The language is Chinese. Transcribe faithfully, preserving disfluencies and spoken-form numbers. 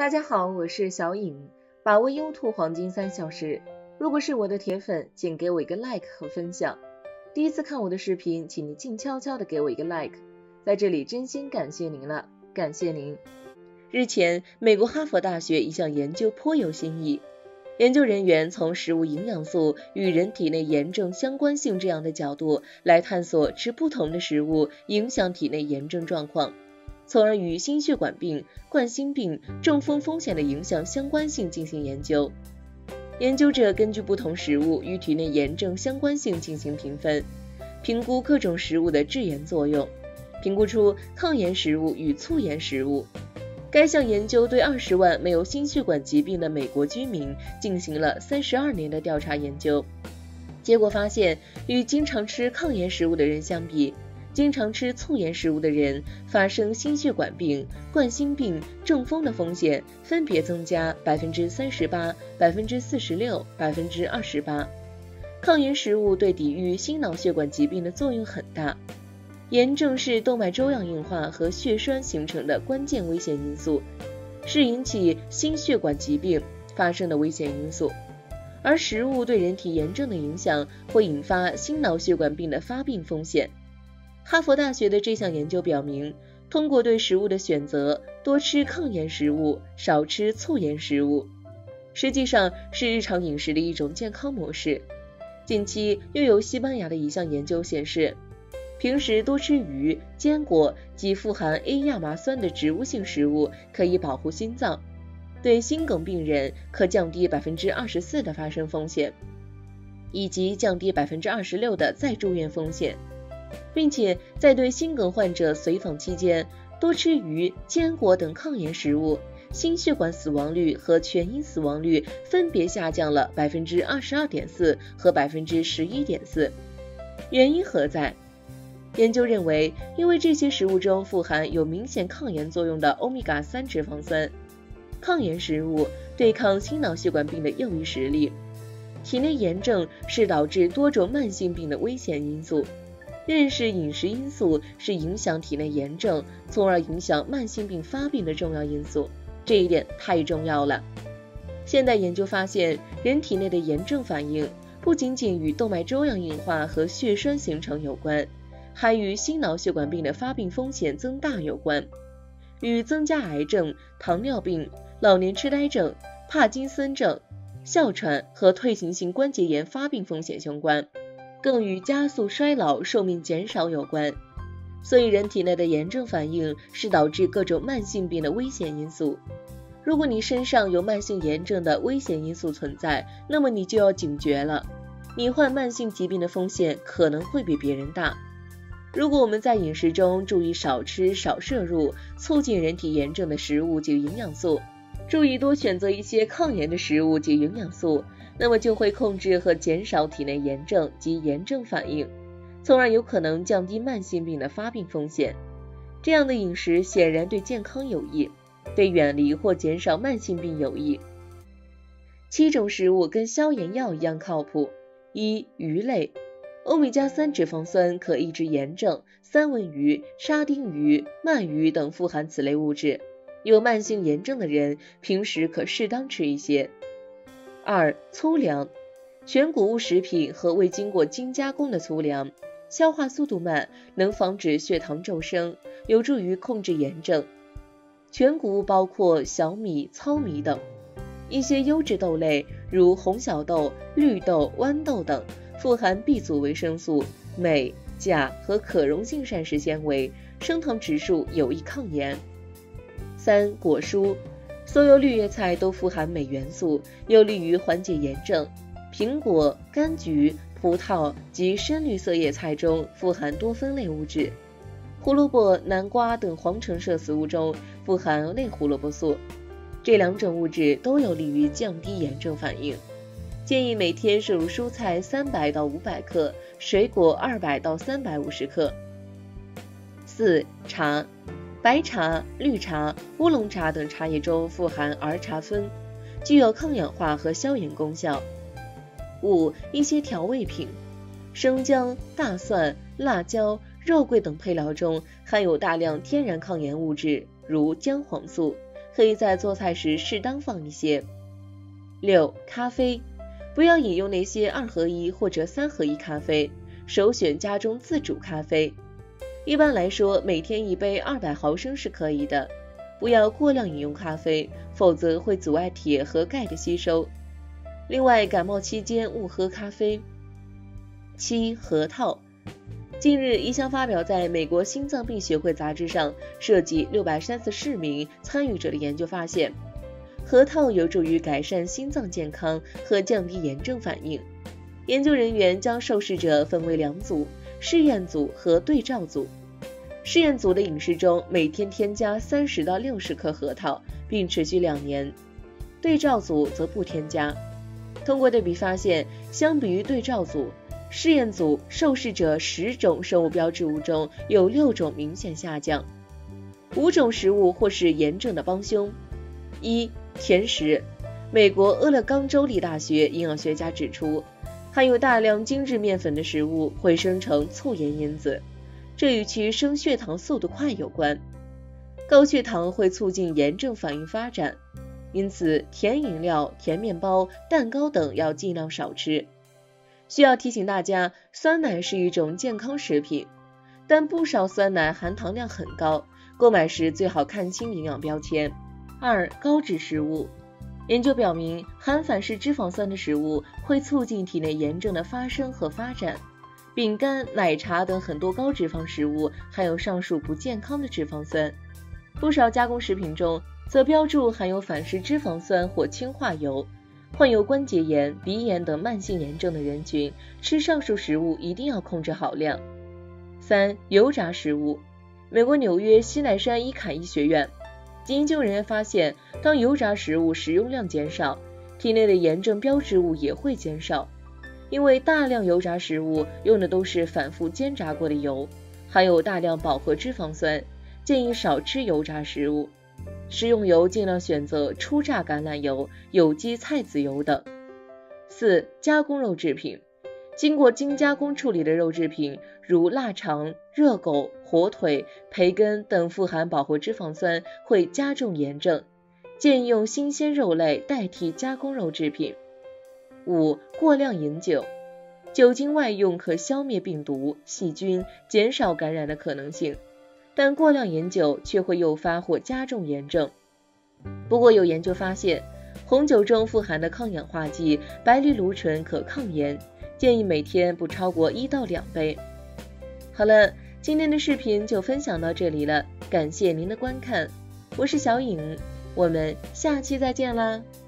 大家好，我是小颖，把握优兔黄金三小时。如果是我的铁粉，请给我一个 like 和分享。第一次看我的视频，请你静悄悄的给我一个 like， 在这里真心感谢您了，感谢您。日前，美国哈佛大学一项研究颇有新意，研究人员从食物营养素与人体内炎症相关性这样的角度来探索吃不同的食物影响体内炎症状况，从而与心血管病、冠心病、中风风险的影响相关性进行研究。研究者根据不同食物与体内炎症相关性进行评分，评估各种食物的致炎作用，评估出抗炎食物与促炎食物。该项研究对二十万没有心血管疾病的美国居民进行了三十二年的调查研究，结果发现，与经常吃抗炎食物的人相比，经常吃促炎食物的人发生心血管病、冠心病、中风的风险分别增加 百分之三十八、百分之四十六、百分之二十八。抗炎食物对抵御心脑血管疾病的作用很大。炎症是动脉粥样硬化和血栓形成的关键危险因素，是引起心血管疾病发生的危险因素。而食物对人体炎症的影响会引发心脑血管病的发病风险。哈佛大学的这项研究表明，通过对食物的选择，多吃抗炎食物，少吃促炎食物，实际上是日常饮食的一种健康模式。近期又有西班牙的一项研究显示，平时多吃鱼、坚果及富含 A 亚麻酸的植物性食物可以保护心脏，对心梗病人可降低 百分之二十四 的发生风险，以及降低 百分之二十六 的再住院风险。并且在对心梗患者随访期间，多吃鱼、坚果等抗炎食物，心血管死亡率和全因死亡率分别下降了 百分之二十二点四 和 百分之十一点四。 原因何在？研究认为，因为这些食物中富含有明显抗炎作用的欧米伽三脂肪酸，抗炎食物对抗心脑血管病的诱因实力。体内炎症是导致多种慢性病的危险因素，认识饮食因素是影响体内炎症，从而影响慢性病发病的重要因素，这一点太重要了。现代研究发现，人体内的炎症反应不仅仅与动脉粥样硬化和血栓形成有关，还与心脑血管病的发病风险增大有关，与增加癌症、糖尿病、老年痴呆症、帕金森症、哮喘和退行性关节炎发病风险相关，更与加速衰老、寿命减少有关。所以人体内的炎症反应是导致各种慢性病的危险因素。如果你身上有慢性炎症的危险因素存在，那么你就要警觉了，你患慢性疾病的风险可能会比别人大。如果我们在饮食中注意少吃少摄入促进人体炎症的食物及营养素，注意多选择一些抗炎的食物及营养素，那么就会控制和减少体内炎症及炎症反应，从而有可能降低慢性病的发病风险。这样的饮食显然对健康有益，对远离或减少慢性病有益。七种食物跟消炎药一样靠谱。一、鱼类，欧米伽三脂肪酸可抑制炎症，三文鱼、沙丁鱼、鳗鱼等富含此类物质，有慢性炎症的人平时可适当吃一些。二、粗粮，全谷物食品和未经过精加工的粗粮，消化速度慢，能防止血糖骤升，有助于控制炎症。全谷物包括小米、糙米等。一些优质豆类，如红小豆、绿豆、豌豆等，富含 B 族维生素、镁、钾和可溶性膳食纤维，升糖指数有益抗炎。三、果蔬，所有绿叶菜都富含镁元素，有利于缓解炎症。苹果、柑橘、葡萄及深绿色叶菜中富含多酚类物质。胡萝卜、南瓜等黄橙色食物中富含类胡萝卜素，这两种物质都有利于降低炎症反应。建议每天摄入蔬菜三百到五百克，水果二百到三百五十克。四、茶，白茶、绿茶、乌龙茶等茶叶中富含儿茶酚，具有抗氧化和消炎功效。五、一些调味品，生姜、大蒜、辣椒、肉桂等配料中含有大量天然抗炎物质，如姜黄素， 可以在做菜时适当放一些。六、咖啡，不要饮用那些二合一或者三合一咖啡，首选家中自煮咖啡。一般来说，每天一杯二百毫升是可以的，不要过量饮用咖啡，否则会阻碍铁和钙的吸收。另外，感冒期间勿喝咖啡。七、核桃。近日，一项发表在美国心脏病学会杂志上，涉及六百三十四名参与者的研究发现，核桃有助于改善心脏健康和降低炎症反应。研究人员将受试者分为两组，试验组和对照组。试验组的饮食中每天添加三十到六十克核桃，并持续两年。对照组则不添加。通过对比发现，相比于对照组，试验组受试者十种生物标志物中有六种明显下降。五种食物或是炎症的帮凶。一、甜食。美国俄勒冈州立大学营养学家指出，含有大量精致面粉的食物会生成促炎因子，这与其升血糖速度快有关。高血糖会促进炎症反应发展，因此甜饮料、甜面包、蛋糕等要尽量少吃。需要提醒大家，酸奶是一种健康食品，但不少酸奶含糖量很高，购买时最好看清营养标签。二、高脂食物。研究表明，含反式脂肪酸的食物会促进体内炎症的发生和发展。饼干、奶茶等很多高脂肪食物含有上述不健康的脂肪酸。不少加工食品中则标注含有反式脂肪酸或氢化铀。患有关节炎、鼻炎等慢性炎症的人群，吃上述食物一定要控制好量。三、油炸食物。美国纽约西奈山伊坎医学院研究人员发现，当油炸食物食用量减少，体内的炎症标志物也会减少。因为大量油炸食物用的都是反复煎炸过的油，含有大量饱和脂肪酸，建议少吃油炸食物。食用油尽量选择初榨橄榄油、有机菜籽油等。四、加工肉制品。经过精加工处理的肉制品，如腊肠、热狗、火腿、培根等富含饱和脂肪酸，会加重炎症，建议用新鲜肉类代替加工肉制品。五、过量饮酒。酒精外用可消灭病毒、细菌，减少感染的可能性，但过量饮酒却会诱发或加重炎症。不过有研究发现，红酒中富含的抗氧化剂白藜芦醇可抗炎，建议每天不超过一到两杯。好了，今天的视频就分享到这里了，感谢您的观看，我是小颖，我们下期再见啦。